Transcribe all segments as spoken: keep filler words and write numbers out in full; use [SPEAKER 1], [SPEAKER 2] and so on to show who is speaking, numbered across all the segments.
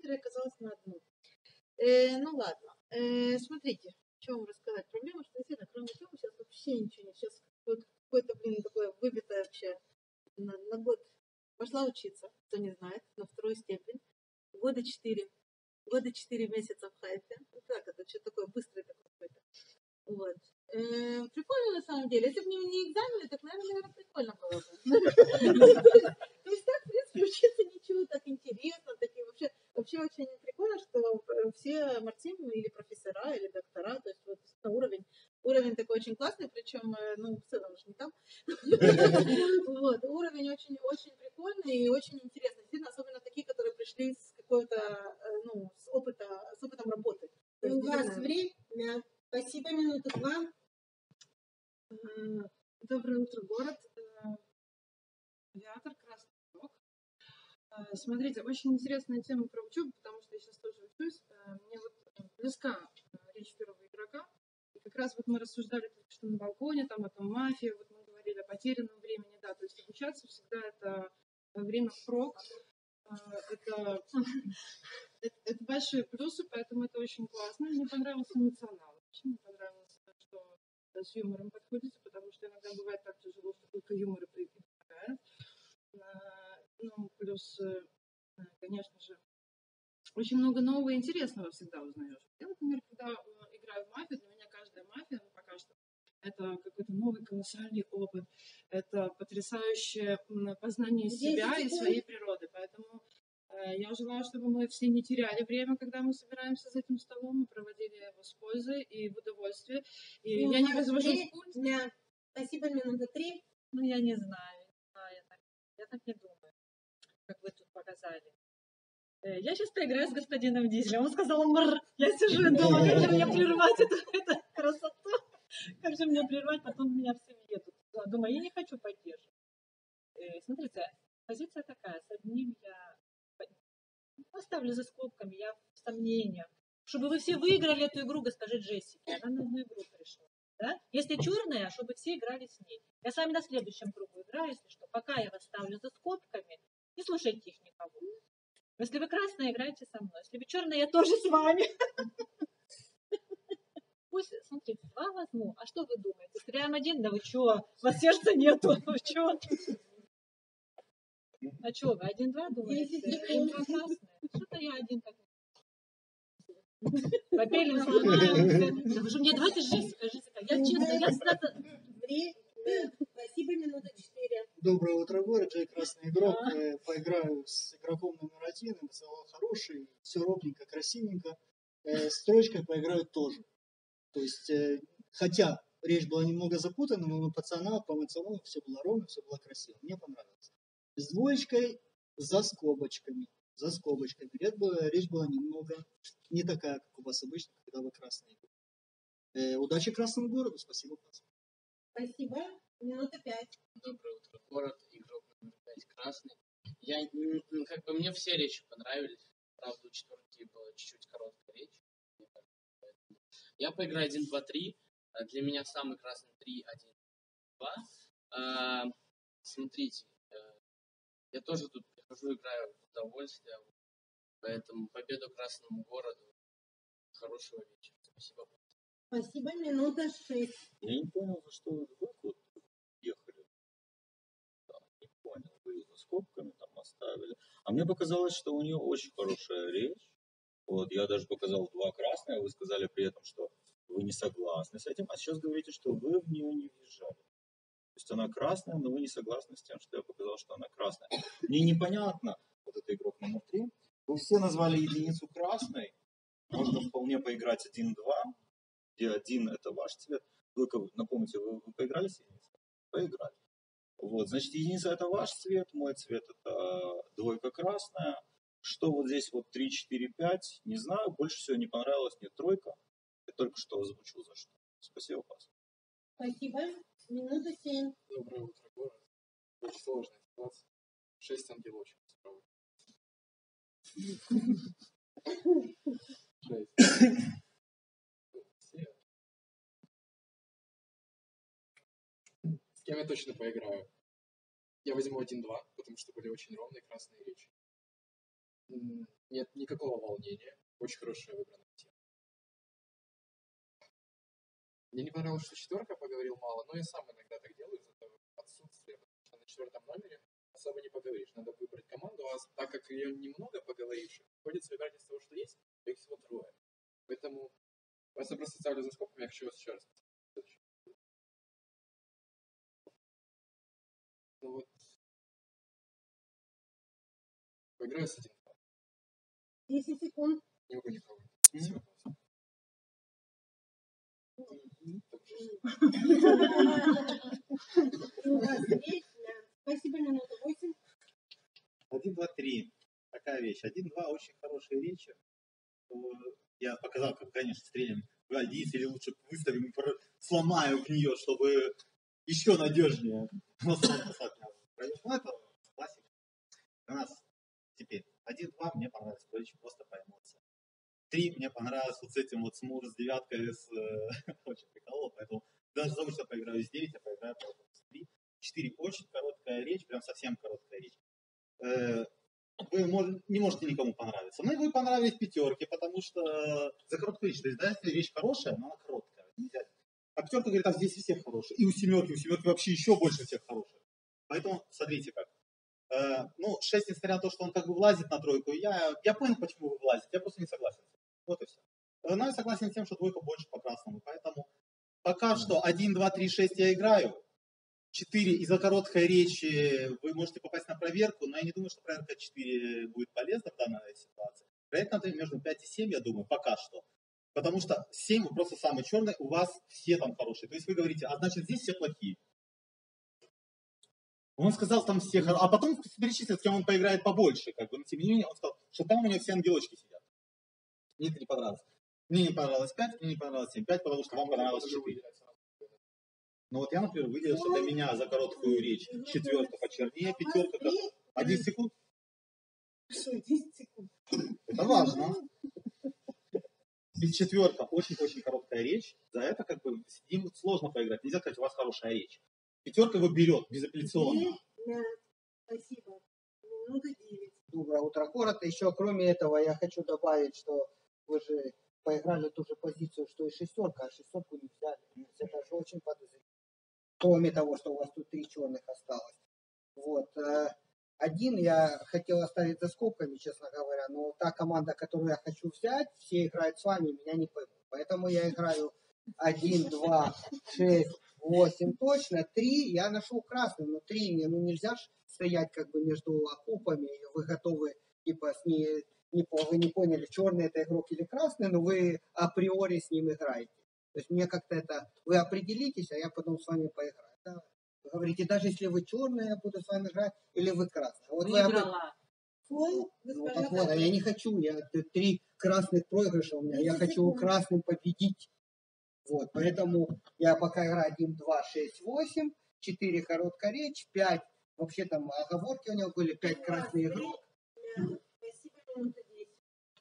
[SPEAKER 1] центре, оказалась на одну. Э, ну ладно, э, смотрите, что вам рассказать. Проблема, что действительно, кроме этого, сейчас вообще ничего нет. Сейчас какое-то, блин, такое выбитое вообще на, на год. Пошла учиться, кто не знает, на вторую степень. Года четыре. Года четыре месяца в Хайфе. Ну так, это что такое быстрый такой какой-то. Вот. Э, прикольно на самом деле. Если бы не, не экзамены, так, наверное, прикольно было бы. То есть так, в принципе, учиться ничего так интересно. Такие вообще, вообще очень прикольно, что все мартимы или профессора, или доктора, то есть вот уровень, уровень такой очень классный, причем, ну, в целом же не там. Вот, уровень очень, очень прикольный и очень интересный. Действительно, особенно такие, которые пришли с какой-то, ну, с опыта, с опытом работы.
[SPEAKER 2] У вас время. Спасибо, минута два.
[SPEAKER 3] Доброе утро, город. Авиатор, Красный Рог. Смотрите, очень интересная тема про учебу, потому что я сейчас тоже учусь. Мне вот близка речь первого игрока. И как раз вот мы рассуждали только что на балконе, там о том мафии, вот мы говорили о потерянном времени, да, то есть обучаться всегда это время впрок. Это, это, это большие плюсы, поэтому это очень классно. Мне понравился эмоционал. Мне понравилось, что с юмором подходите, потому что иногда бывает так тяжело, что только юмор и помогает. Ну, плюс, конечно же, очень много нового и интересного всегда узнаешь. Я, например, когда играю в мафию, для меня каждая мафия, ну, пока что, это какой-то новый колоссальный опыт, это потрясающее познание себя и своей природы. Поэтому э, я желаю, чтобы мы все не теряли время, когда мы собираемся за этим столом, мы проводили его с пользой и в удовольствии. И
[SPEAKER 2] ну,
[SPEAKER 3] я не возвожу в пульт.
[SPEAKER 2] Дня. Спасибо, минута три.
[SPEAKER 4] Ну, я не знаю, я так, я так не думаю, как вы тут показали. Я сейчас поиграю с господином Дизелем. Он сказал мр. Я сижу и думаю, как же мне прервать эту, эту красоту. Как же мне прервать, потом меня все въедут. Думаю, я не хочу поддерживать. Смотрите, позиция такая. С одним я оставлю за скобками, я в сомнениях. Чтобы вы все выиграли эту игру, госпожи Джессики. Она на одну игру пришла. Да? Если черная, чтобы все играли с ней. Я с вами на следующем кругу играю, если что. Пока я вас ставлю за скобками, не слушайте их никого. Если вы красная, играйте со мной. Если вы черная, я тоже с вами. Пусть, смотрите, два возьму. А что вы думаете? Стреляем один? Да вы чё? У вас сердца нету. Вы чё? А чё, вы один-два думаете? Один-два красные. Что-то я один так. Попелим, сломаемся. Да вы же мне давайте жизнь скажите. Я честно, я всегда...
[SPEAKER 2] Спасибо, минута четыре.
[SPEAKER 5] Доброе утро, город. Джей Красный игрок. А? Поиграю с игроком номер один. Эмоционал хороший. Все ровненько, красивенько. С троечкой поиграю тоже. То есть, хотя речь была немного запутана, но пацана по эмоционалу все было ровно, все было красиво. Мне понравилось. С двоечкой за скобочками. За скобочками. Речь была, речь была немного не такая, как у вас обычно, когда вы красный игрок. Удачи красному городу. Спасибо.
[SPEAKER 2] Спасибо. Минута пять.
[SPEAKER 6] Доброе утро, город. Игрок номер пять красный. Я, как бы, мне все речи понравились. Правда, у четверки была чуть-чуть короткая речь. Я поиграю один, два, три. Для меня самый красный три, один, два. А, смотрите, я тоже тут прихожу, играю в удовольствие. Поэтому победу красному городу. Хорошего вечера. Спасибо.
[SPEAKER 2] Спасибо. Минута шесть.
[SPEAKER 7] Я не понял, за что вы вот ехали. Да, не понял. Вы за скобками там оставили. А мне показалось, что у нее очень хорошая речь. Вот, я даже показал два красные, вы сказали при этом, что вы не согласны с этим, а сейчас говорите, что вы в нее не въезжали. То есть она красная, но вы не согласны с тем, что я показал, что она красная. Мне непонятно, вот это игрок номер три. Вы все назвали единицу красной. Можно вполне поиграть один-два, где один это ваш цвет. Вы, напомните, вы, вы поиграли с единицей? Поиграли. Вот, значит, единица это ваш цвет, мой цвет это двойка красная. Что вот здесь вот три, четыре, пять, не знаю, больше всего не понравилось мне тройка. Я только что озвучил за что. Спасибо, пас.
[SPEAKER 2] Спасибо. Минута семь.
[SPEAKER 8] Доброе утро, город. Очень сложная ситуация. Шесть ангелочек. Шесть. С кем я точно поиграю? Я возьму один-два, потому что были очень ровные красные речи. М, Нет никакого волнения. Очень хорошая выбранная тема. Мне не понравилось, что четверка поговорил мало, но я сам иногда так делаю из-за того отсутствия, потому что на четвертом номере особо не поговоришь. Надо выбрать команду, а так как ее немного поговоривших, приходится выбирать из того, что есть, то их всего трое. Поэтому вас я просто ставлю за скобками, я хочу вас еще раз. Ну вот, поиграю с один.
[SPEAKER 2] десять секунд.
[SPEAKER 8] Не могу никого. Спасибо.
[SPEAKER 2] Спасибо, минута восемь.
[SPEAKER 9] Один, два, три. Такая вещь. Один, два очень хорошие речи. Я показал, как, конечно, стрелим в Альдис, или лучше выставим, сломаю в нее, чтобы еще надежнее. Ну, это классика. У нас теперь один, два мне понравилось, очень просто по эмоциям. Три мне понравилось вот с этим вот смур с девяткой, с очень прикололо, поэтому даже за что поиграю с девять, я поиграю с три. Четыре очень короткая речь, прям совсем короткая речь. Вы не можете никому понравиться. Но вы понравились пятерке, потому что за короткую речь, то есть, да, если речь хорошая, но она короткая. А пятерка говорит, а здесь все хорошие. И у семерки, у семерки вообще еще больше всех хороших. Поэтому смотрите как. Э, ну, шесть, несмотря на то, что он как бы влазит на тройку, я, я понял, почему вы влазите, я просто не согласен. Вот и все. Но я согласен с тем, что двойка больше по красному. Поэтому пока что один, два, три, шесть я играю. четыре из-за короткой речи вы можете попасть на проверку, но я не думаю, что проверка четыре будет полезна в данной ситуации. Проверка между пять и семь, я думаю, пока что. Потому что семь вы просто самый черный, у вас все там хорошие. То есть вы говорите, а значит здесь все плохие. Он сказал, там все хорошие. А потом перечислил, с кем он поиграет побольше. Как бы. Но тем не менее, он сказал, что там у него все ангелочки сидят. Мне это не понравилось. Мне не понравилось пять, мне не понравилось семь. пять, потому что вам понравилось четыре. Ну вот я, например, выделил, что для меня за короткую речь четверка почернее, пятерка. Как... А десять секунд?
[SPEAKER 2] десять секунд.
[SPEAKER 9] Это важно. И четверка очень-очень короткая речь. За это как бы с ним сложно поиграть. Нельзя сказать, у вас хорошая речь. Пятерка его берет безапелляционно.
[SPEAKER 2] Спасибо. Минута девять.
[SPEAKER 10] Доброе утро, город. Еще кроме этого я хочу добавить, что вы же поиграли ту же позицию, что и шестерка, а шестерку не взяли. Это же очень подозрительно. Кроме того, что у вас тут три черных осталось. Вот. Один я хотел оставить за скобками, честно говоря, но та команда, которую я хочу взять, все играют с вами, меня не поймут. Поэтому я играю один, два, шесть, восемь точно. три я нашел красным, но три мне ну, нельзя стоять как бы между окопами, и вы готовы, типа, с ней, не, вы не поняли, черный это игрок или красный, но вы априори с ним играете. То есть мне как-то это, вы определитесь, а я потом с вами поиграю. Да? Вы говорите, даже если вы черные, я буду с вами играть, или вы красные. Вот
[SPEAKER 4] Выиграла.
[SPEAKER 2] Фол,
[SPEAKER 10] ну, так вот, а я не хочу, я три красных проигрыша у меня, я хочу красным победить. Вот, поэтому я пока играю один, два, шесть, восемь, четыре короткая речь, пять, вообще там оговорки у него были, пять красный игрок.
[SPEAKER 2] Спасибо, минута десять.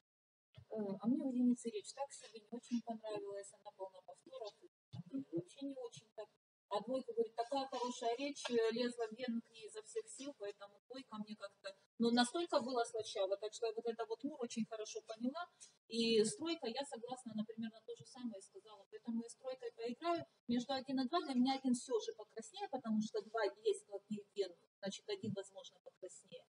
[SPEAKER 11] А мне в единице речь так себе не очень понравилась, она полна повторов, вообще не очень так. А двойка говорит, такая хорошая речь, лезла в вену к ней изо всех сил, поэтому двойка мне как-то, ну, настолько была слащава, так что я вот это вот Мур очень хорошо поняла. И с тройкой я согласна, например, на то же самое сказала, поэтому я с тройкой поиграю. Между один и два для меня один все же покраснее, потому что два есть плотнее в вену, значит, один, возможно, покраснее.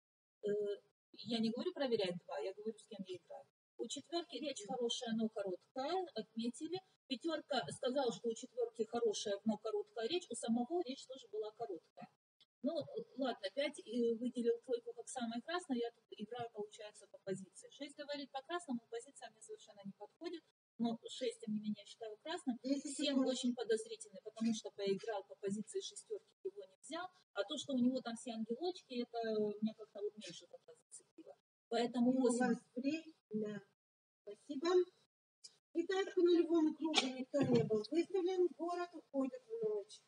[SPEAKER 11] Я не говорю проверять два, я говорю, с кем я играю. У четверки речь хорошая, но короткая, отметили. Пятерка сказал, что у четверки хорошая, но короткая речь. У самого речь тоже была короткая. Ну, ладно, пять выделил тройку как самое красное, я тут играю, получается, по позиции. шесть говорит по красному, позиция мне совершенно не подходит, но шесть, тем не менее, считаю красным. семь очень подозрительный, потому что поиграл по позиции шестерки, его не взял, а то, что у него там все ангелочки, это меня как-то вот меньше тогда зацепило. Поэтому восемь.
[SPEAKER 2] Да. Спасибо. Итак, по нулевому кругу никто не был выставлен, город уходит в ночь.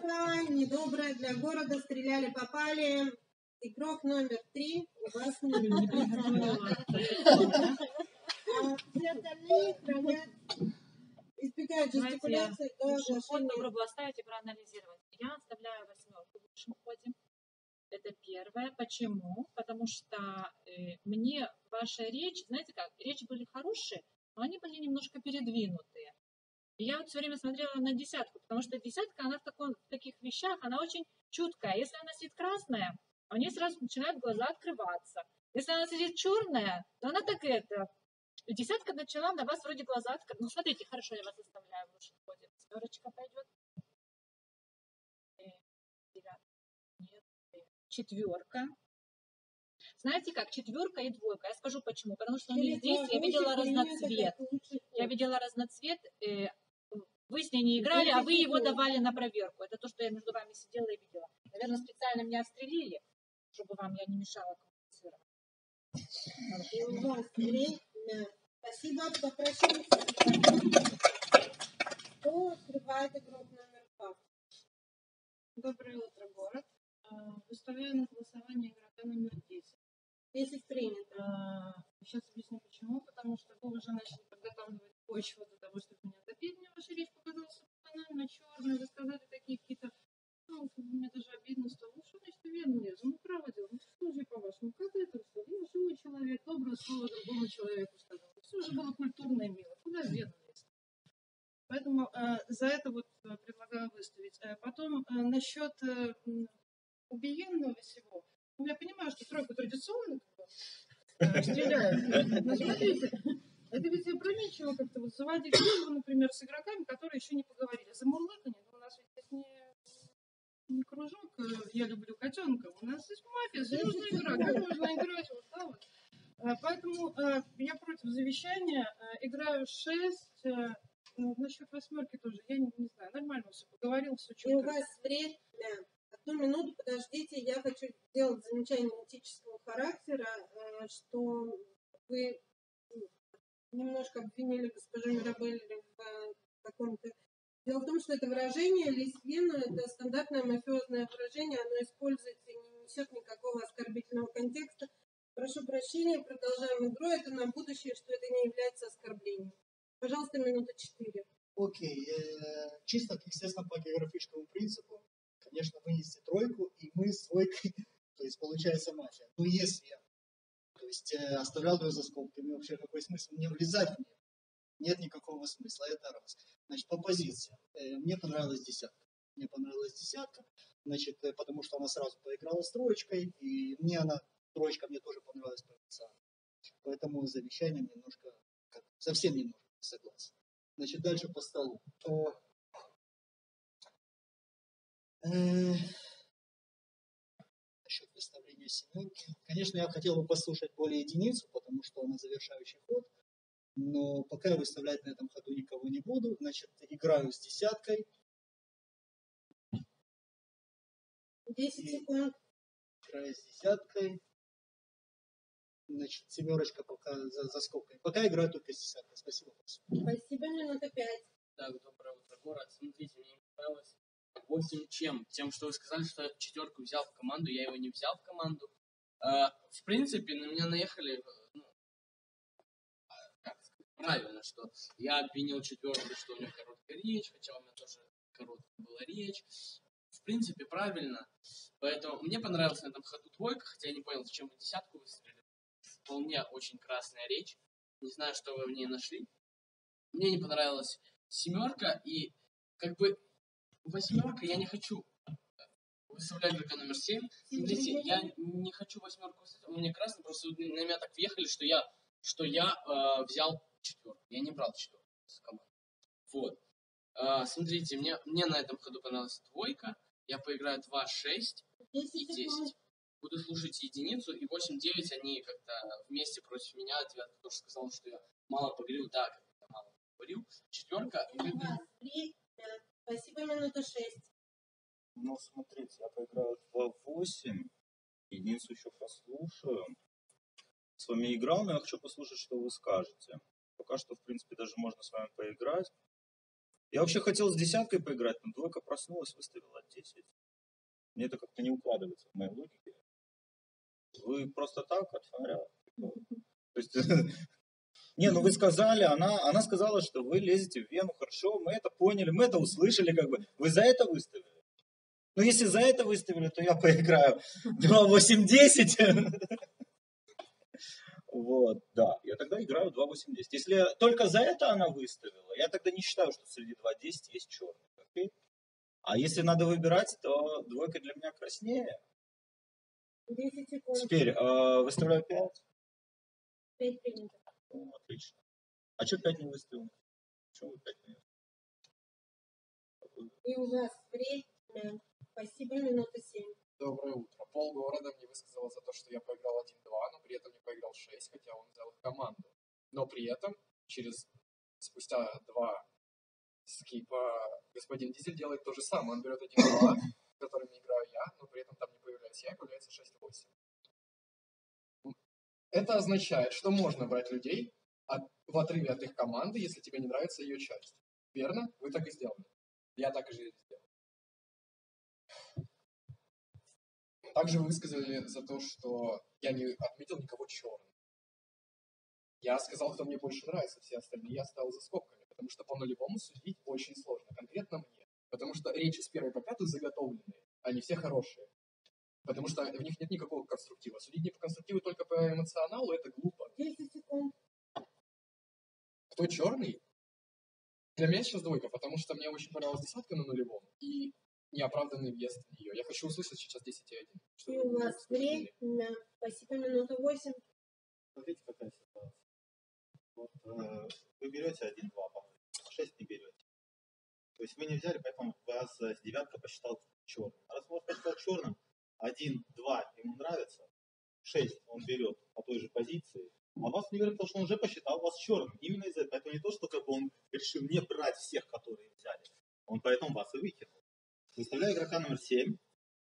[SPEAKER 2] Плохая, недобрая для города, стреляли, попали. Игрок номер три у вас не А все остальные хранят, избегают
[SPEAKER 11] Знаете,
[SPEAKER 2] жестикуляции до
[SPEAKER 11] лучший ход
[SPEAKER 2] оглашения.
[SPEAKER 11] попробую оставить и проанализировать. Я оставляю восьмерку в лучшем ходе. Это первое. Почему? Потому что э, мне ваша речь, знаете как, речи были хорошие, но они были немножко передвинутые. И я вот все время смотрела на десятку, потому что десятка, она в, таком, в таких вещах, она очень чуткая. Если она сидит красная, у нее сразу начинают глаза открываться. Если она сидит черная, то она так это... Десятка начала на вас вроде глаза открываться. Ну, смотрите, хорошо, я вас оставляю в лучшем ходе. Семерочка пойдет. Четверка. Знаете как, четверка и двойка. Я скажу почему. Потому что у них здесь я видела разноцвет. Я видела разноцвет. Э, вы с ней не играли, а вы его давали на проверку. Это то, что я между вами сидела и видела. Наверное, специально меня отстрелили, чтобы вам я не мешала коммуницировать.
[SPEAKER 2] И у вас время. Спасибо, попрошу. Кто открывает игрок номер два?
[SPEAKER 3] Доброе утро, город. Выставляю на голосование игрока номер десять.
[SPEAKER 2] десять принято.
[SPEAKER 3] Сейчас объясню почему. Потому что вы уже начали подготавливать почву для того, чтобы меня добить. Мне ваша речь показалась банально черной. Вы сказали такие какие-то... Ну, мне даже обидно стало. Ну, что значит вену лезу? Ну, право дело. Ну, что же по-вашему? Как это что? Я живой человек, доброе слово другому человеку сказал. Все же было культурно и мило. Куда вену лезть? Поэтому э, за это вот э, предлагаю выставить. Э, потом э, насчет э, убиенного всего. Ну, я понимаю, что тройку традиционно э, стреляют. Но смотрите, это ведь опрометчиво как-то вот заводить дружбу, например, с игроками, которые еще не поговорили. За мурлыканье, у нас ведь здесь не, не кружок, э, я люблю котенка. У нас здесь мафия, серьезная игра. Как можно играть вот так вот? Э, поэтому э, я против завещания. Э, играю шесть. Э, насчет восьмерки тоже. Я не, не знаю, нормально все поговорил, все четко.
[SPEAKER 2] И у вас время. Одну минуту, подождите, я хочу сделать замечание этического характера, что вы немножко обвинили госпожу Мирабель в каком-то... Дело в том, что это выражение лесбияна, это стандартное мафиозное выражение, оно используется и не несет никакого оскорбительного контекста. Прошу прощения, продолжаем игру, это на будущее, что это не является оскорблением. Пожалуйста, минута четыре.
[SPEAKER 5] Окей, э, чисто, естественно, по географическому принципу, конечно, вынести тройку, и мы с двойкой, то есть получается мафия. Но если я, то есть э, оставлял ее за скобками, вообще какой смысл мне влезать в нее? Нет никакого смысла, это раз. Значит, по позициям. Э, мне понравилась десятка. Мне понравилась десятка, значит, э, потому что она сразу поиграла с троечкой, и мне она, троечка мне тоже понравилась по официалу. Поэтому с завещанием немножко, как, совсем немножко согласен. Значит, дальше по столу. Насчет выставления семерки. Конечно, я хотел бы послушать более единицу, потому что она завершающий ход. Но пока я выставлять на этом ходу никого не буду. Значит, играю с десяткой.
[SPEAKER 2] десять секунд.
[SPEAKER 5] Играю с десяткой. Значит, семерочка пока за, за скобкой. Пока играю только с десяткой. Спасибо.
[SPEAKER 2] Спасибо, минута пять.
[SPEAKER 6] Так, доброе утро, город. Смотрите, мне не понравилось. восемь чем? Тем, что вы сказали, что я четверку взял в команду, я его не взял в команду. А, в принципе, на меня наехали, ну, как сказать, правильно, что я обвинил четверку, что у него короткая речь, хотя у меня тоже короткая была речь. В принципе, правильно. Поэтому мне понравилась на этом ходу двойка, хотя я не понял, зачем вы десятку выстрелили. Вполне очень красная речь. Не знаю, что вы в ней нашли. Мне не понравилась семерка, и как бы восьмерка я не хочу выставлять игрока номер семь. Смотрите, я не хочу восьмерку выставлять, у меня красный, просто на меня так въехали, что я, что я э, взял четверку. Я не брал четверку с команды. Вот. Э, смотрите, мне, мне на этом ходу понравилась двойка. Я поиграю два шесть и десять. Буду слушать единицу, и восемь девять они как-то вместе против меня. Девятка тоже сказала, что я мало поговорил. Да, как-то мало поговорил. Четверка.
[SPEAKER 2] Спасибо, минута шесть.
[SPEAKER 7] Ну, смотрите, я поиграю два восемь. Единицу еще послушаю. С вами играл, но я хочу послушать, что вы скажете. Пока что, в принципе, даже можно с вами поиграть. Я вообще хотел с десяткой поиграть, но двойка проснулась, выставила десять. Мне это как-то не укладывается в моей логике. Вы просто так от фонаря? То есть, не, ну вы сказали, она, она сказала, что вы лезете в Вену, хорошо, мы это поняли, мы это услышали, как бы. Вы за это выставили? Ну, если за это выставили, то я поиграю два восемь десять. Вот, да, я тогда играю два восемь десять. Если только за это она выставила, я тогда не считаю, что среди два десять есть черный. Окей? А если надо выбирать, то двойка для меня краснее.
[SPEAKER 2] десять секунд.
[SPEAKER 7] Теперь э, выставляю пять.
[SPEAKER 2] пять принято.
[SPEAKER 7] О, отлично. А что пять не выставил? Почему вы пять не выставили?
[SPEAKER 2] И у вас время. Спасибо, минута семь.
[SPEAKER 8] Доброе утро. Полгорода мне высказало за то, что я поиграл один-два, но при этом не поиграл шесть, хотя он взял их команду. Но при этом через спустя два скипа господин Дизель делает то же самое. Он берет один-два, которыми играю я, но при этом там не появляюсь я, и появляется шесть-восемь. Это означает, что можно брать людей от, в отрыве от их команды, если тебе не нравится ее часть. Верно? Вы так и сделали. Я так и же сделал. Также вы высказали за то, что я не отметил никого черным. Я сказал, кто мне больше нравится, все остальные я оставил за скобками, потому что по нулевому судить очень сложно, конкретно мне. Потому что речи с первой по пятую заготовленные, они все хорошие. Потому что в них нет никакого конструктива. Судить не по конструктиву, только по эмоционалу, это глупо.
[SPEAKER 2] десять секунд.
[SPEAKER 8] Кто черный? Для меня сейчас двойка, потому что мне очень понравилась десятка на нулевом и неоправданный въезд в нее. Я хочу услышать сейчас десять и один.
[SPEAKER 2] И у вас время. Спасибо, минута восемь.
[SPEAKER 9] Смотрите, какая ситуация. Вот, э, вы берете один-два, шесть не берете. То есть вы не взяли, поэтому вас с девятка посчитал черным. А раз он вас посчитал черным, один-два ему нравится, шесть он берет по той же позиции, а вас не берет, потому что он уже посчитал вас черным. Именно из-за этого. Поэтому не то, что как бы он решил не брать всех, которые взяли. Он поэтому вас и выкинул. Выставляю игрока номер семь.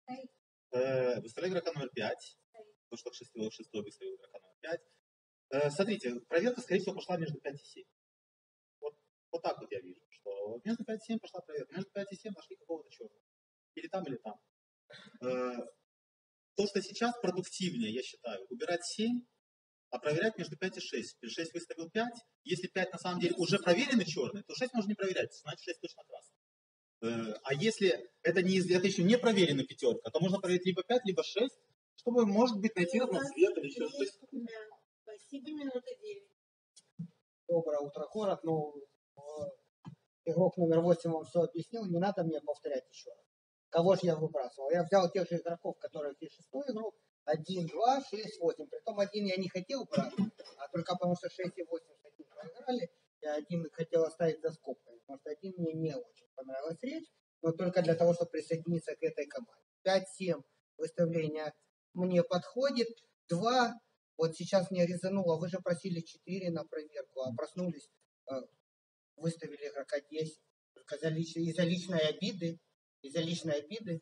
[SPEAKER 9] Э, выставляю игрока номер пять. Потому что шестой, шестой выставил игрока номер пять. Э, смотрите, проверка, скорее всего, пошла между пять и семь. Вот, вот так вот я вижу, что между пять и семь пошла проверка. Между пять и семь нашли какого-то черного. Или там, или там. Э, то, что сейчас продуктивнее, я считаю, убирать семь, а проверять между пять и шесть. шесть выставил пять. Если пять на самом деле уже проверенный черный, то шесть можно не проверять, значит шесть точно красный. Э, а если это, не, это еще не проверенная пятерка, то можно проверить либо пять, либо шесть, чтобы, может быть, найти разноцвет или еще что-то.
[SPEAKER 2] Спасибо, минута девять.
[SPEAKER 10] Доброе утро, город. Ну, э, игрок номер восемь вам все объяснил, не надо мне повторять еще раз. Кого же я выбрасывал? Я взял тех же игроков, которые есть шестой игрок, один, два, шесть, восемь. Притом один я не хотел брать, а только потому что шесть и восемь с одним проиграли, я один хотел оставить за скобками, потому что один мне не очень понравилась речь, но только для того, чтобы присоединиться к этой команде. пять-семь выставления мне подходит, два, вот сейчас мне резануло, вы же просили четыре на проверку, а проснулись, выставили игрока десять, только из-за личной обиды, из-за личной обиды,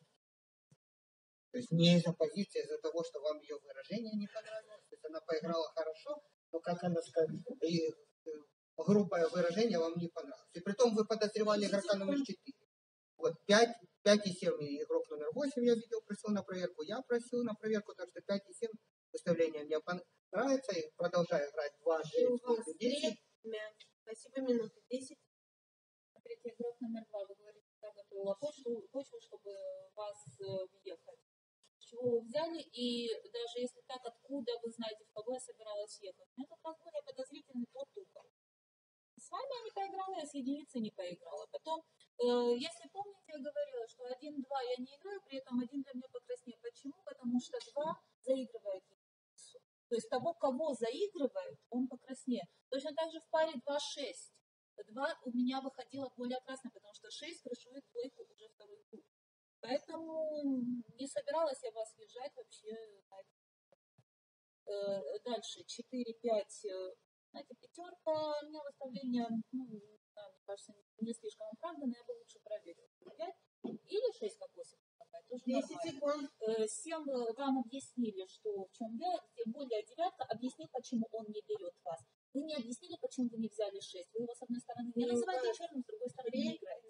[SPEAKER 10] то есть не из-за позиции, а из-за того, что вам ее выражение не понравилось, то есть она поиграла хорошо, но как она сказала, и грубое выражение вам не понравилось. И притом вы подозревали игрока номер четыре. Вот пять, пять и семь игрок номер восемь я видел, просил на проверку, я просил на проверку, так что пять и семь выставление мне понравится, и продолжаю играть два, шесть, десять.
[SPEAKER 2] Спасибо, минута десять.
[SPEAKER 11] Смотрите, игрок номер два, вы говорите, что готовила почву, почву, чтобы вас въехать. С чего вы взяли, и даже если так, откуда вы знаете, в кого я собиралась ехать? У меня тут раз более подозрительный тот тупо. С вами я не поиграла, я с единицей не поиграла. Потом, э, если помните, я говорила, что один-два я не играю, при этом один для меня покраснее. Почему? Потому что два заигрывает единицу. То есть того, кого заигрывает, он покраснее. Точно так же в паре два-шесть. два у меня выходило более красное, потому что шесть крышует двойку уже второй круг. Поэтому не собиралась я вас въезжать вообще. Э, дальше четыре-пять. Знаете, пятерка, у меня выставление, ну, мне кажется, не слишком оправданное, я бы лучше проверила. пять или шесть как восемь.
[SPEAKER 2] десять секунд.
[SPEAKER 11] семь вам объяснили, что в чем я, тем более девятка объяснил, почему он не берет вас. Вы не объяснили, почему вы не взяли шесть. Вы его с одной стороны не называете черным, с другой стороны не играете.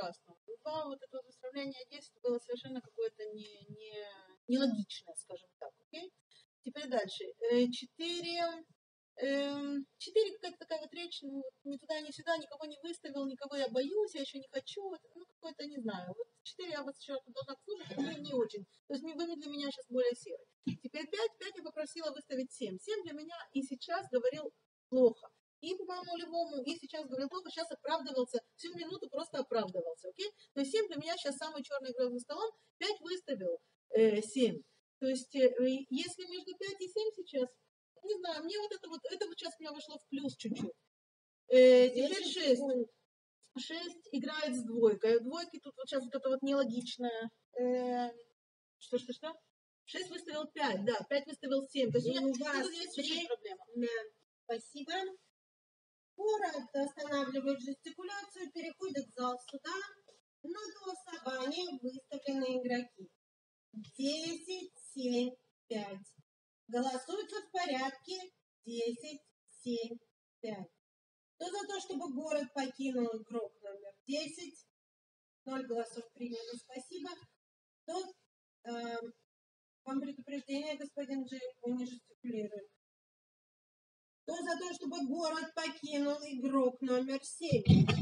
[SPEAKER 1] красного. Два вот это вот выставление десять было совершенно какое-то не, не, нелогичное, скажем так. Окей? Теперь дальше. Четыре. Четыре какая-то такая вот речь, ну, вот ни туда, ни сюда, никого не выставил, никого я боюсь, я еще не хочу, вот, ну, какое-то, не знаю. Вот четыре я вас еще должна обслуживать, но не, не очень. То есть вы для меня сейчас более серый. Теперь пять, пять я попросила выставить семь. семь для меня и сейчас говорил плохо. И по моему нулевому, и сейчас говорил плохо, сейчас оправдывался, всю минуту просто оправдывался, окей? То есть семь для меня сейчас самый черный игрок за столом, пять выставил э, семь. То есть э, если между пять и семь сейчас, не знаю, мне вот это вот, это вот сейчас у меня вошло в плюс чуть-чуть. Э, теперь шесть. шесть играет с двойкой. Двойки тут вот сейчас вот это вот нелогичное. Э, что, что, что? шесть выставил пять, да, пять выставил семь. То есть у,
[SPEAKER 2] у вас
[SPEAKER 1] тут есть чуть-чуть проблема.
[SPEAKER 2] Да. Спасибо. Город останавливает жестикуляцию, переходит в зал суда. На голосование выставлены игроки. десять, семь, пять. Голосуется в порядке десять, семь, пять. Кто за то, чтобы город покинул игрок номер десять? Ноль голосов принято, спасибо. Кто, э, вам предупреждение, господин Джей, он не жестикулирует. Кто за то, чтобы город покинул игрок номер семь?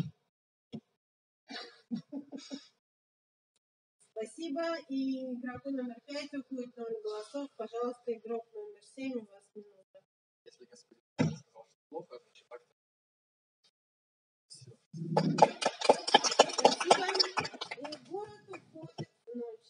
[SPEAKER 2] Спасибо. И игроку номер пять уходит ноль голосов. Пожалуйста, игрок номер семь, у вас минута.
[SPEAKER 8] Если господин сказал, что плохо, значит так. Все.
[SPEAKER 2] Спасибо. И город уходит в ночь.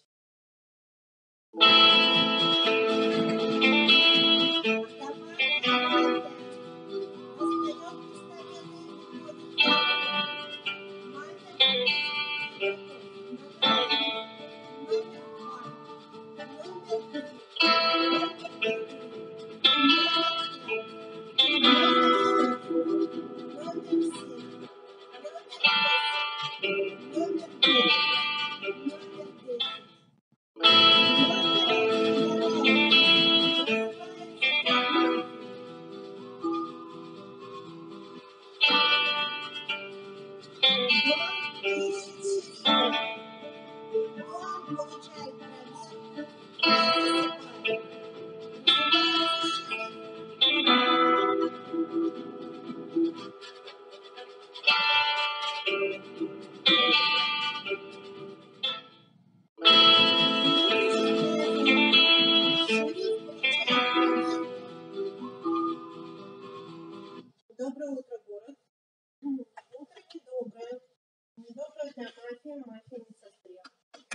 [SPEAKER 2] Доброе утро, город. Утро недоброе. Недоброе для мафии, мафия не созрела.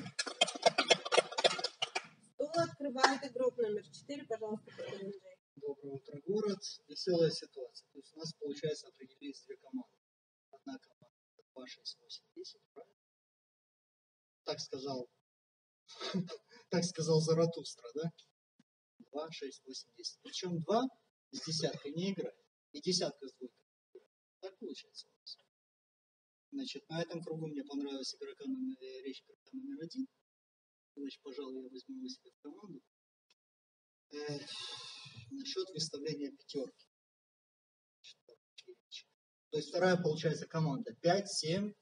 [SPEAKER 2] Стол открывает игрок номер четыре, пожалуйста, господин Джей.
[SPEAKER 5] Доброе утро, город. Веселая ситуация. То есть у нас, получается, определились две команды. Одна команда два, шесть, восемь, десять, правильно? Так сказал, так сказал Заратустра, да? два, шесть, восемь, десять. Причем два с десяткой не играет. И десятка с двойкой не играет. Так получается у нас. Значит, на этом кругу мне понравилась игрока номер, речь игрока номер один. Значит, пожалуй, я возьму его себе в команду. Э, насчет выставления пятерки. То есть вторая, получается, команда пять, семь.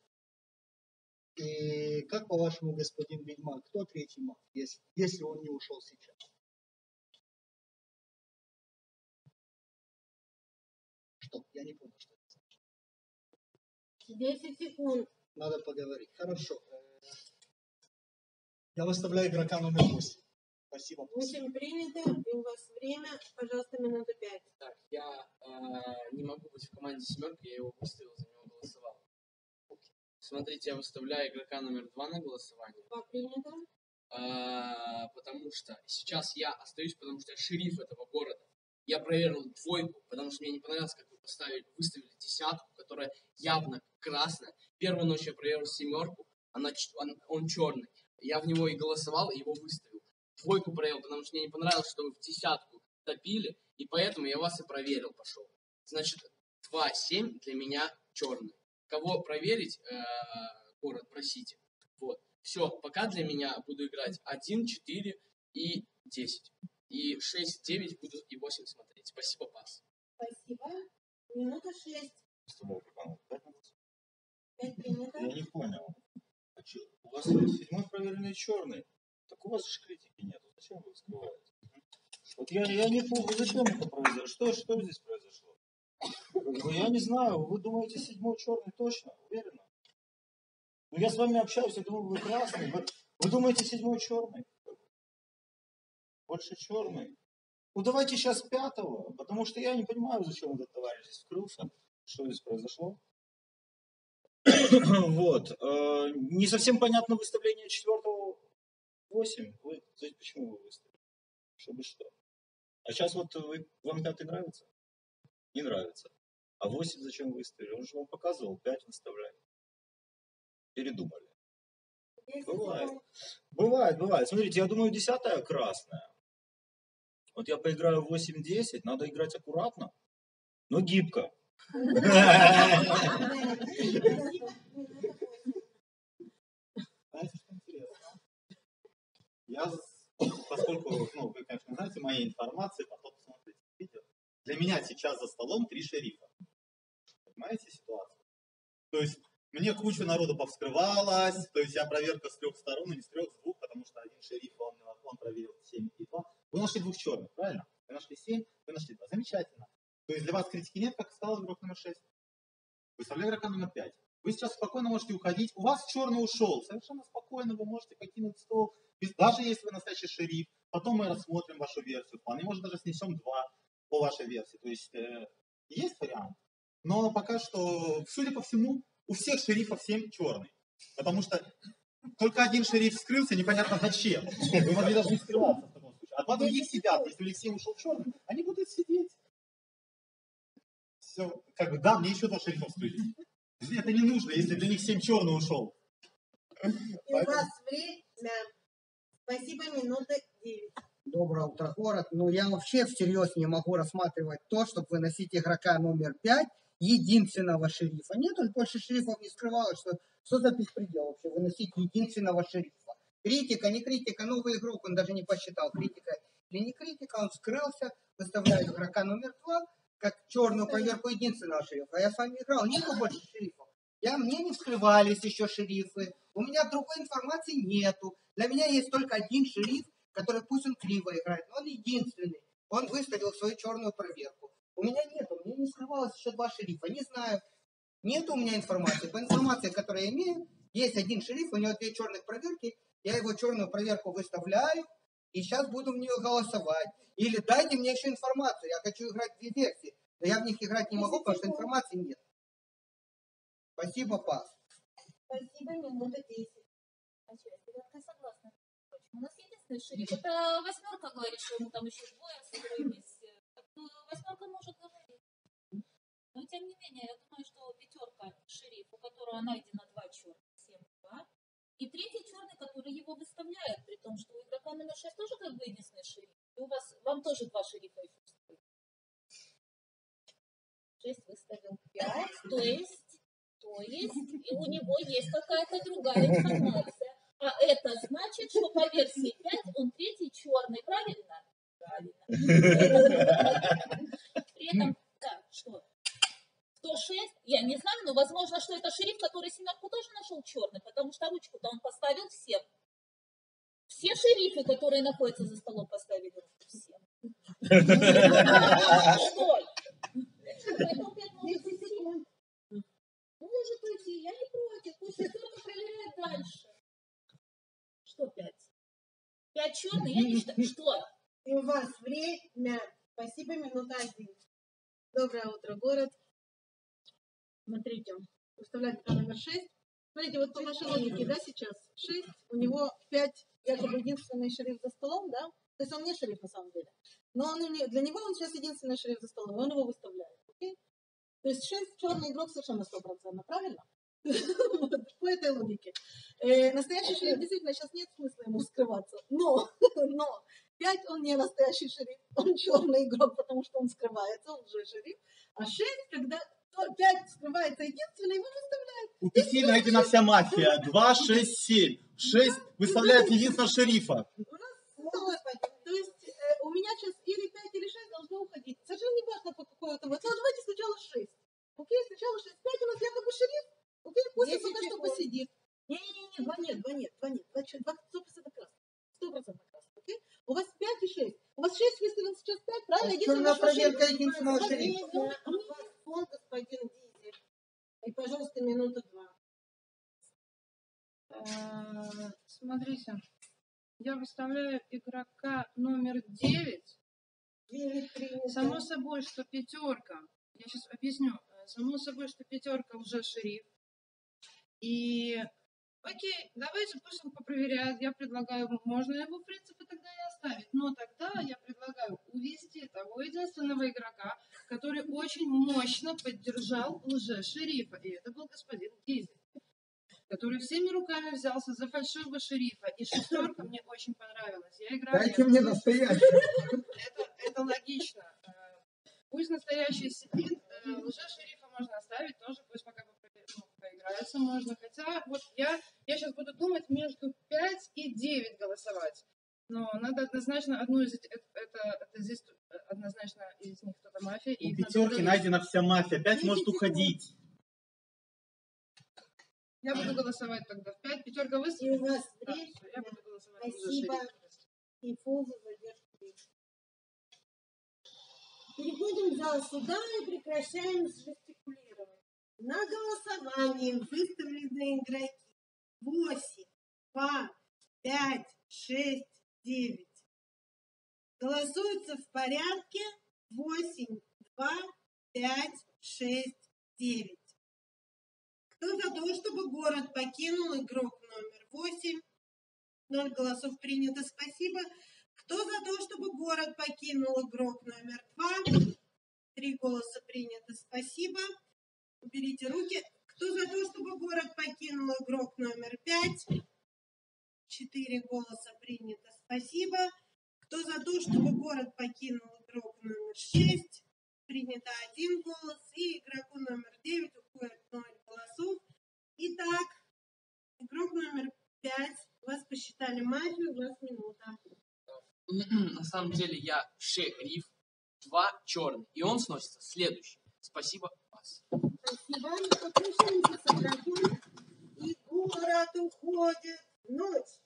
[SPEAKER 5] И как по-вашему, господин Ведьмак, кто третий маг, если, если он не ушел сейчас? Что? Я не понял, что это значит.
[SPEAKER 2] десять секунд.
[SPEAKER 5] Надо поговорить. Хорошо. Я выставляю игрока номер восемь. Спасибо.
[SPEAKER 2] восемь принято. И у вас время, пожалуйста, минута пять.
[SPEAKER 6] Так, я э, не могу быть в команде семерки, я его выставил, за него голосовал. Смотрите, я выставляю игрока номер два на голосование.
[SPEAKER 2] Два принято.
[SPEAKER 6] Э, потому что сейчас я остаюсь, потому что я шериф этого города. Я проверил двойку, потому что мне не понравилось, как вы поставили, выставили десятку, которая явно красная. Первую ночь я проверил семерку, она, он, он черный. Я в него и голосовал, и его выставил. Двойку проверил, потому что мне не понравилось, что вы в десятку топили, и поэтому я вас и проверил, пошел. Значит, два семь для меня черный. Кого проверить, э, город, просите. Вот. Все, пока для меня буду играть один, четыре и десять. И шесть, девять буду и восемь смотреть. Спасибо, пас.
[SPEAKER 2] Спасибо. Минута шесть.
[SPEAKER 7] С тобой какая?
[SPEAKER 2] Пять принято.
[SPEAKER 7] Я не понял. вас седьмой проверенный черный. Так у вас же критики нет. Зачем вы скрываете? Вот я, я не помню, зачем это произошло. Что, что здесь произошло? Я не знаю. Вы думаете, седьмой черный точно? Уверенно? Ну, я с вами общаюсь, я думаю, вы красный. Вы, вы думаете, седьмой черный? Больше черный? Ну, давайте сейчас пятого, потому что я не понимаю, зачем этот товарищ здесь вскрылся. Что здесь произошло? Вот. Не совсем понятно выставление четвертого восемь. Вы, почему вы выставили? Чтобы что? А сейчас вот вы, вам пятый нравится? Не нравится. А восемь зачем выставили? Он же вам показывал, пять выставляет. Передумали. Бывает. Бывает, бывает. Смотрите, я думаю, десятая красная. Вот я поиграю в восемь десять, надо играть аккуратно, но гибко.
[SPEAKER 9] Знаете, что интересно? Я, поскольку, ну, вы, конечно, знаете моей информации, потом посмотрите видео. Для меня сейчас за столом три шерифа. Понимаете ситуацию? То есть мне куча народу повскрывалась, то есть я проверка с трех сторон, и не с трех, с двух, потому что один шериф, он, он проверил семь и два. Вы нашли двух черных, правильно? Вы нашли семь, вы нашли два. Замечательно. То есть для вас критики нет, как стал игрок номер шесть. Выставляю игрока номер пять. Вы сейчас спокойно можете уходить. У вас черный ушел. Совершенно спокойно вы можете покинуть стол. Даже если вы настоящий шериф. Потом мы рассмотрим вашу версию. Вполне может даже снесем два по вашей версии. То есть э, есть вариант. Но пока что, судя по всему, у всех шерифов семь черный. Потому что только один шериф скрылся, непонятно зачем. Вы могли даже не скрываться в таком случае. А два других сидят. Если у них семь ушел черный, они будут сидеть. Все, как бы, да, мне еще два шерифа вскрыли. Это не нужно, если для них семь черный ушел.
[SPEAKER 2] И у вас время. Спасибо, минута девять.
[SPEAKER 10] Доброе утро, город. Ну, я вообще всерьез не могу рассматривать то, чтобы выносить игрока номер пять, единственного шерифа. Нет, уж больше шерифов не скрывалось, что, что за беспредел вообще выносить единственного шерифа. Критика, не критика, новый игрок, он даже не посчитал, критика или не критика, он скрылся, выставляет игрока номер два, как черную проверку единственного шерифа. А я с вами играл, нету больше шерифов. Я, мне не вскрывались еще шерифы, у меня другой информации нету. Для меня есть только один шериф, который пусть он криво играет, но он единственный. Он выставил свою черную проверку. У меня нету, мне не скрывалось еще два шерифа, не знаю. Нет у меня информации. По информации, которую я имею, есть один шериф, у него две черных проверки, я его черную проверку выставляю, и сейчас буду в нее голосовать. Или дайте мне еще информацию, я хочу играть в две версии. Но я в них играть не могу, потому что информации нет. Спасибо, пас.
[SPEAKER 2] Спасибо, минута десять.
[SPEAKER 11] А что, я согласна. У нас единственный шериф. Это восьмерка говорит, что ему там еще двое встроились. Восьмерка может говорить. Но тем не менее, я думаю, что пятерка шериф, у которого найдено два черных, семь, два. И третий черный, который его выставляет, при том, что у игрока номер шесть тоже как бы единственный шериф. И у вас, вам тоже два шерифа еще встроили. шесть выставил пять, то есть, то есть, и у него есть какая-то другая информация. А это значит, что по версии пять он третий черный, правильно? Правильно. При этом, да, что? сто шесть, я не знаю, но возможно, что это шериф, который семерку тоже нашел черный, потому что ручку-то он поставил всем. Все шерифы, которые находятся за столом, поставили ручку всем. Что? Поэтому пять может уйти. Может уйти, я не против, пусть шестерка проверяет дальше. Что пять? Пять черный, я не считаю. Что?
[SPEAKER 2] И у вас время. Спасибо, минута один.
[SPEAKER 1] Доброе утро, город. Смотрите, выставлять номер шесть. Смотрите, вот по вашей логике, да, сейчас шесть, у него пять, якобы единственный шериф за столом, да? То есть он не шериф на самом деле. Но он, для него он сейчас единственный шериф за столом, и он его выставляет. Окей? То есть шесть черный игрок совершенно стопроцентно, правильно? По этой логике. Э, настоящий шериф действительно сейчас нет смысла ему скрываться. Но, но пять он не настоящий шериф, он черный игрок, потому что он скрывается, он же шериф. А шесть, когда пять скрывается единственный, его выставляет.
[SPEAKER 9] У пяти найдена вся мафия. два, шесть, семь. шесть выставляет единственного шерифа.
[SPEAKER 1] У нас, то есть э, у меня сейчас или пять, или шесть должны уходить. Совершенно не важно по какой-то. Вот давайте сначала шесть. Окей, сначала шесть. пять у нас якобы шериф. Окей, пусть он пока что посидит. Не-не-не, два нет, два нет, два нет, два, два, сто процентов красный. Сто процентов красный, окей? У вас пять и шесть. У вас шесть выставил сейчас пять, правильно?
[SPEAKER 10] А что на проверка единственного шерифа?
[SPEAKER 2] У вас фон, господин Дизель. И, пожалуйста, минута два.
[SPEAKER 3] Э, Смотрите, я выставляю игрока номер девять.
[SPEAKER 2] Девять принято.
[SPEAKER 3] Само собой, что пятерка, я сейчас объясню, э, само собой, что пятерка уже шериф. И окей, давайте пусть он попроверяет. Я предлагаю, можно его, в принципе, тогда и оставить. Но тогда я предлагаю увести того единственного игрока, который очень мощно поддержал лже-шерифа. И это был господин Дизель, который всеми руками взялся за фальшивого шерифа. И шестерка мне очень понравилась. Я играю...
[SPEAKER 10] Дайте мне настоящий.
[SPEAKER 3] Это, это логично. Э, Пусть настоящий сидит, э, лже-шерифа можно оставить тоже, пусть пока попро- ну, поиграется можно. Хотя вот я, я сейчас буду думать между пять и девять голосовать. Но надо однозначно одну из этих, это, это, это здесь однозначно из них кто-то мафия. И
[SPEAKER 9] У
[SPEAKER 3] их надо
[SPEAKER 9] пятерки
[SPEAKER 3] удалить.
[SPEAKER 9] найдена вся мафия. Опять может уходить.
[SPEAKER 3] Я буду голосовать тогда в пять. Пятерка
[SPEAKER 2] И
[SPEAKER 3] выставит.
[SPEAKER 2] у вас
[SPEAKER 3] Да,
[SPEAKER 2] время.
[SPEAKER 3] всё, я буду голосовать за
[SPEAKER 2] Спасибо.
[SPEAKER 3] шерифа.
[SPEAKER 2] И фол за задержку времени. Переходим в зал суда и прекращаем жестикулировать. На голосование выставлены игроки восемь, два, пять, шесть, девять. Голосуются в порядке восемь, два, пять, шесть, девять. Кто за то, чтобы город покинул игрок номер восемь? Ноль голосов принято, спасибо. Кто за то, чтобы город покинул игрок номер два? Три голоса принято, спасибо. Уберите руки. Кто за то, чтобы город покинул игрок номер пять? Четыре голоса принято, спасибо. Кто за то, чтобы город покинул игрок номер шесть? Принято один голос. И игроку номер девять уходит ноль голосов. Итак, игрок номер пять. Вас посчитали мафию, у вас минута.
[SPEAKER 6] На самом деле я шериф, два черный. И он сносится следующий. Спасибо вас.
[SPEAKER 2] Спасибо. Мы попрощаемся с игроком. И город уходит. Ночь.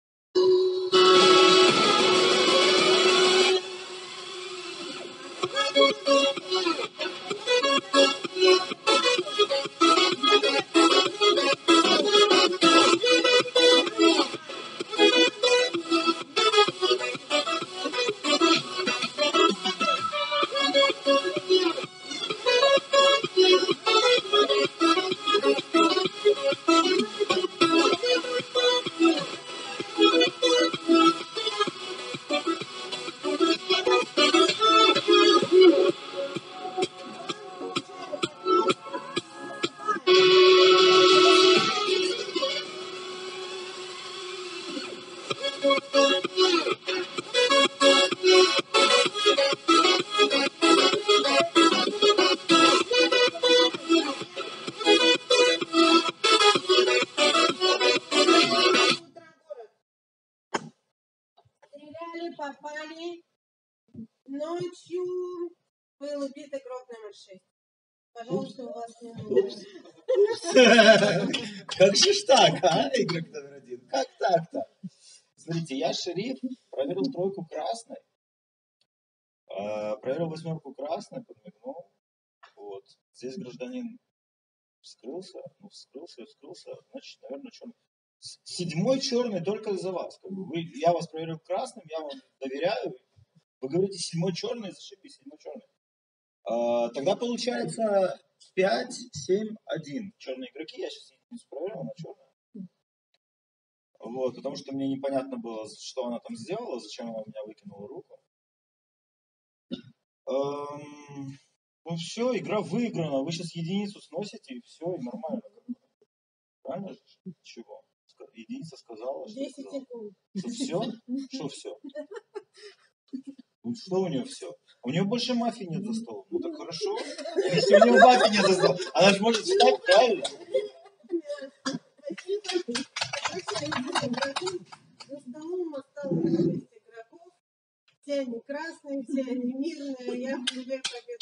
[SPEAKER 2] Стреляли, попали. Ночью был убит игрок номер шесть. Пожалуйста, у вас минута.
[SPEAKER 7] Как же ж так, а, игрок номер один? Как так-то? Смотрите, я шериф, проверил тройку красной, э, проверил восьмерку красной, подмигнул. Вот. Здесь гражданин вскрылся, ну вскрылся и вскрылся, значит, наверное, черный. С- Седьмой черный только из-за вас. Как бы. Вы, я вас проверил красным, я вам доверяю. Вы говорите, седьмой черный, зашибись, седьмой черный. А, тогда получается пять, семь, один. Черные игроки, я сейчас единицу проверил, она черная. Вот, потому что мне непонятно было, что она там сделала, зачем она у меня выкинула руку. Эм, ну все, игра выиграна, вы сейчас единицу сносите, и все, и нормально. Правильно же? Чего? Ска- Единица сказала, что
[SPEAKER 2] десять
[SPEAKER 7] сказала.
[SPEAKER 2] секунд.
[SPEAKER 7] Что все? Что все? Ну, что у нее все? У нее больше мафии нет за столом. Ну так хорошо. Если у нее мафии нет за столом, она же может встать, правильно?
[SPEAKER 2] Спасибо. Прощаемся с игроком. За столом осталось шесть игроков. Все они красные, все они мирные. Я объявляю победу.